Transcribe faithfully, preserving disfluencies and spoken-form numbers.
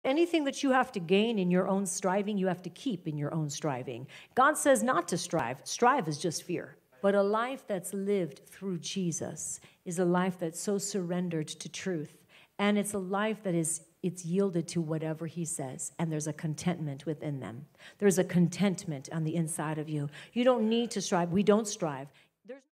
Anything that you have to gain in your own striving, you have to keep in your own striving. God says not to strive. Strive is just fear. But a life that's lived through Jesus is a life that's so surrendered to truth. And it's a life that is, it's yielded to whatever he says. And there's a contentment within them. There's a contentment on the inside of you. You don't need to strive. We don't strive.